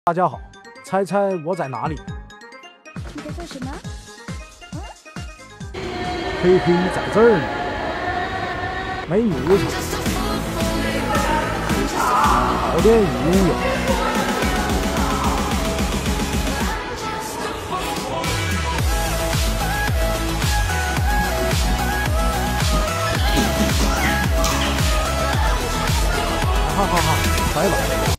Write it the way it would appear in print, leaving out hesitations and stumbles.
大家好，猜猜我在哪里？ 你在做什么？ 嘿嘿，在这儿呢。美女无常，考点英语。哈哈哈，拜拜。